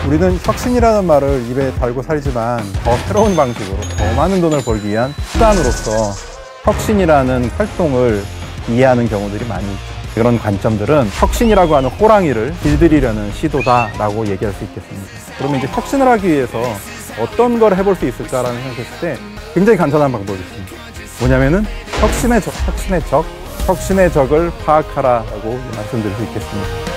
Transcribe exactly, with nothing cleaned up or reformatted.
우리는 혁신이라는 말을 입에 달고 살지만 더 새로운 방식으로 더 많은 돈을 벌기 위한 수단으로서 혁신이라는 활동을 이해하는 경우들이 많이 있죠. 이런 관점들은 혁신이라고 하는 호랑이를 길들이려는 시도다라고 얘기할 수 있겠습니다. 그러면 이제 혁신을 하기 위해서 어떤 걸 해볼 수 있을까라는 생각했을 때 굉장히 간단한 방법이 있습니다. 뭐냐면은 혁신의 적, 혁신의 적, 혁신의 적을 파악하라라고 말씀드릴 수 있겠습니다.